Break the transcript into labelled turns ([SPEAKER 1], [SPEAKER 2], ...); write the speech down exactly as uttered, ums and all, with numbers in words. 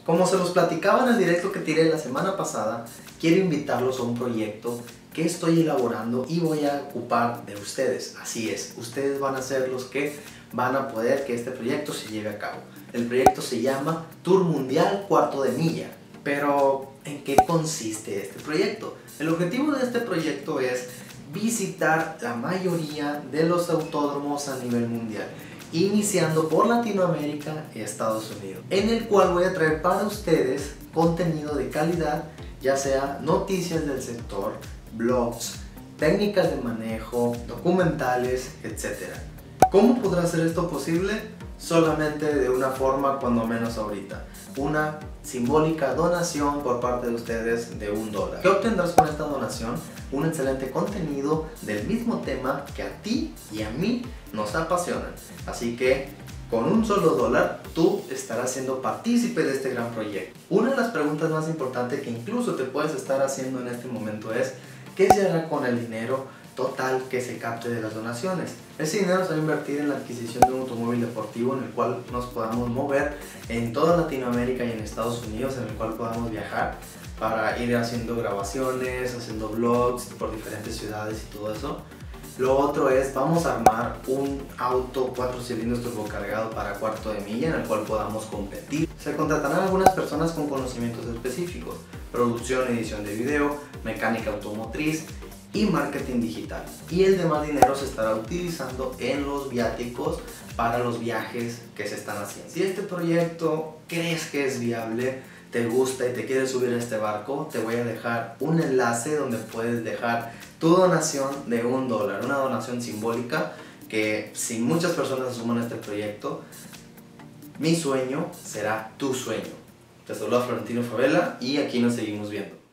[SPEAKER 1] Como se los platicaba en el directo que tiré la semana pasada, quiero invitarlos a un proyecto que estoy elaborando y voy a ocupar de ustedes. Así es, ustedes van a ser los que van a poder que este proyecto se lleve a cabo. El proyecto se llama Tour Mundial Cuarto de Milla. Pero, ¿en qué consiste este proyecto? El objetivo de este proyecto es visitar la mayoría de los autódromos a nivel mundial, iniciando por Latinoamérica y Estados Unidos, en el cual voy a traer para ustedes contenido de calidad, ya sea noticias del sector, blogs, técnicas de manejo, documentales, etcétera. ¿Cómo podrá ser esto posible? Solamente de una forma, cuando menos ahorita, una simbólica donación por parte de ustedes de un dólar. ¿Qué obtendrás con esta donación? Un excelente contenido del mismo tema que a ti y a mí nos apasionan. Así que con un solo dólar tú estarás siendo partícipe de este gran proyecto. Una de las preguntas más importantes que incluso te puedes estar haciendo en este momento es: ¿qué se hará con el dinero total que se capte de las donaciones? Ese dinero se va a invertir en la adquisición de un automóvil deportivo en el cual nos podamos mover en toda Latinoamérica y en Estados Unidos, en el cual podamos viajar para ir haciendo grabaciones, haciendo vlogs por diferentes ciudades y todo eso. Lo otro es, vamos a armar un auto cuatro cilindros turbocargado para cuarto de milla en el cual podamos competir. Se contratarán algunas personas con conocimientos específicos: producción, edición de video, mecánica automotriz y marketing digital. Y el demás dinero se estará utilizando en los viáticos para los viajes que se están haciendo. Si este proyecto crees que es viable, te gusta y te quieres subir a este barco, te voy a dejar un enlace donde puedes dejar tu donación de un dólar, una donación simbólica que, si muchas personas se suman a este proyecto, mi sueño será tu sueño. Te saluda Florentino Favela y aquí nos seguimos viendo.